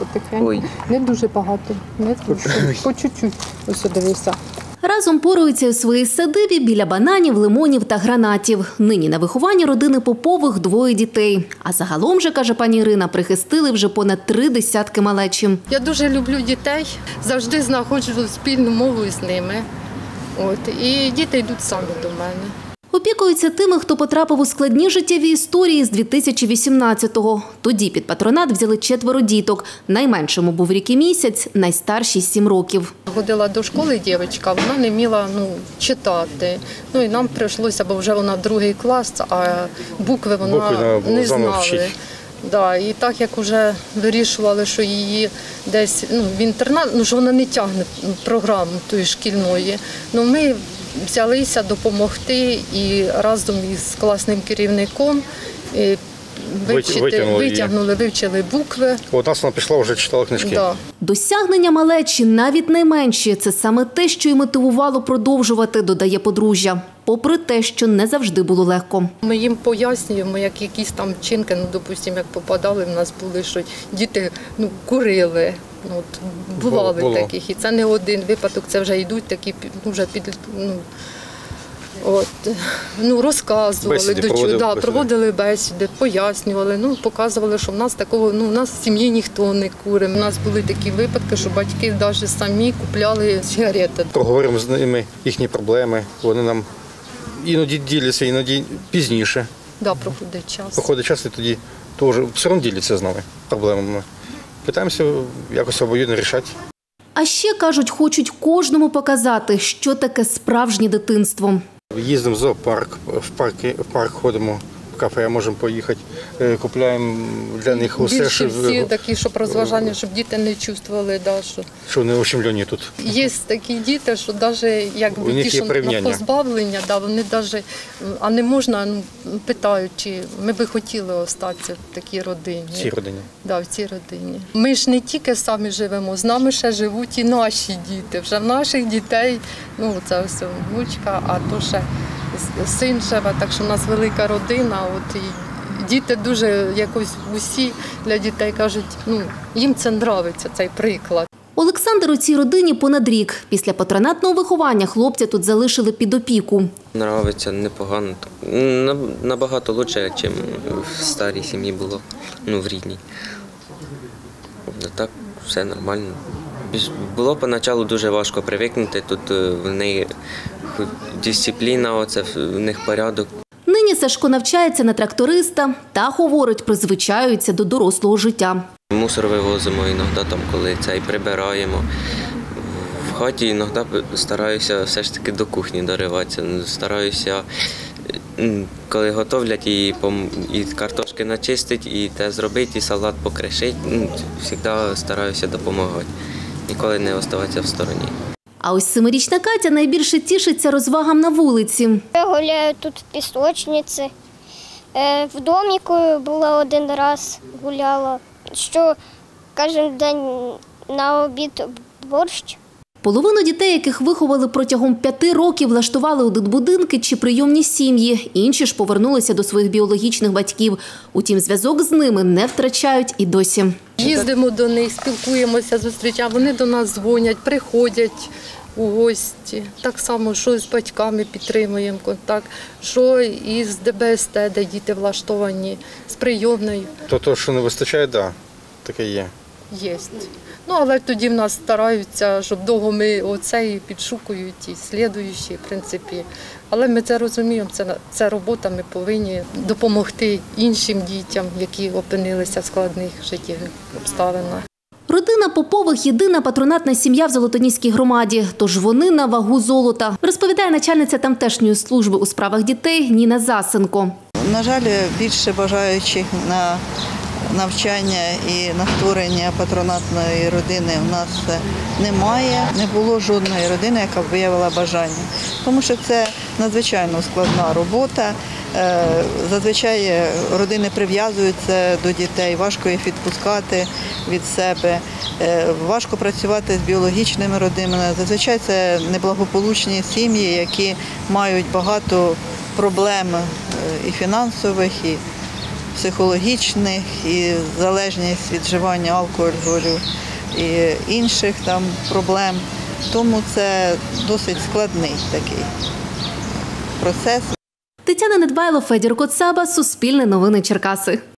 потихеньку. Ой. Не дуже багато, не дуже, по чуть-чуть. Ось дивися. Разом поруються у своїй садибі біля бананів, лимонів та гранатів. Нині на вихованні родини Попових 2 дітей. А загалом же, каже пані Ірина, прихистили вже понад 3 десятки малечі. Я дуже люблю дітей, завжди знаходжу спільну мову з ними. І діти йдуть самі до мене. Опікуються тими, хто потрапив у складні життєві історії з 2018-го. Тоді під патронат взяли 4 діток. Найменшому був рік і місяць, найстаршій – 7 років. Ходила до школи дівчинка, вона не вміла читати. І нам прийшлося, бо вже вона 2 клас, а букви вона не знала. Да, і так як вже вирішували, що її десь в інтернат, що вона не тягне програму тої шкільної, ми взялися допомогти і разом із класним керівником вивчили букви. У нас вона пішла, вже читала книжки. Да. Досягнення малечі, навіть найменші – це саме те, що й мотивувало продовжувати, додає подружжя. Попри те, що не завжди було легко. Ми їм пояснюємо, як якісь там вчинки, допустимо, як попадали, в нас були, що діти курили. Бували таких. І це не один випадок, це вже йдуть такі, вже розказували, проводили бесіди, пояснювали, показували, що в нас такого, в нас в сім'ї ніхто не курить. У нас були такі випадки, що батьки навіть самі купляли сигарети. Проговоримо з ними їхні проблеми, вони нам іноді діляться, іноді пізніше. Так, проходить час. Проходить час і тоді теж все одно діляться з нами проблемами. Питаємося якось обоюдно рішати. А ще, кажуть, хочуть кожному показати, що таке справжнє дитинство. Їздимо в зоопарк, в парк ходимо, в кафе можемо поїхати, купуємо для них усе. Більше всі такі, щоб розважання, щоб діти не чувствували, що вони ущемлені тут. Є такі діти, що навіть ті, що на позбавлення, вони навіть, а не можна, питають, чи ми би хотіли остатися в такій родині. В цій родині. Так, в цій родині. Ми ж не тільки самі живемо, з нами ще живуть і наші діти. Вже в наших дітей, це ось внучка, а то ще син живе, так що в нас велика родина. І діти дуже якось усі для дітей кажуть, їм це подобається, цей приклад. Олександр у цій родині понад рік. Після патронатного виховання хлопця тут залишили під опіку. Подобається непогано. Набагато краще, ніж в старій сім'ї було, в рідній. Так, все нормально. Було поначалу дуже важко привикнути, тут в неї дисципліна, в них порядок. Нині Сашко навчається на тракториста та, говорить, призвичаюється до дорослого життя. Мусор вивозимо іноді, коли прибираємо. В хаті іноді стараюся все ж таки до кухні дориватися. Стараюся, коли готовлять, і картошки начистити, і те зробити, і салат покришити. Завжди стараюся допомагати. Ніколи не залишатися в стороні. А ось 7-річна Катя найбільше тішиться розвагам на вулиці. Я гуляю тут в пісочниці. В доміку була один раз, гуляла. Що кожен день на обід борщ. Половину дітей, яких виховали протягом 5 років, влаштували у дитбудинки чи прийомні сім'ї. Інші ж повернулися до своїх біологічних батьків. Утім, зв'язок з ними не втрачають і досі. Їздимо до них, спілкуємося, зустрічаємо. Вони до нас дзвонять, приходять у гості. Так само, що з батьками підтримуємо контакт, що із ДБСТ, де діти влаштовані, з прийомною. То, що не вистачає, так, таке є. Є. Але тоді в нас стараються, щоб довго ми підшукують і слідуючі, в принципі. Але ми це розуміємо, це робота, ми повинні допомогти іншим дітям, які опинилися в складних життєвих обставинах. Родина Попових – єдина патронатна сім'я в Золотоніській громаді, тож вони на вагу золота, розповідає начальниця тамтешньої служби у справах дітей Ніна Засенко. На жаль, більше бажаючих на навчання і на створення патронатної родини в нас немає. Не було жодної родини, яка б виявила бажання. Тому що це надзвичайно складна робота. Зазвичай родини прив'язуються до дітей, важко їх відпускати від себе, важко працювати з біологічними родинами. Зазвичай це неблагополучні сім'ї, які мають багато проблем і фінансових, і психологічних, і залежність від вживання алкоголю і інших там проблем. Тому це досить складний такий процес. Тетяна Недбайло, Федір Коцаба, Суспільне новини Черкаси.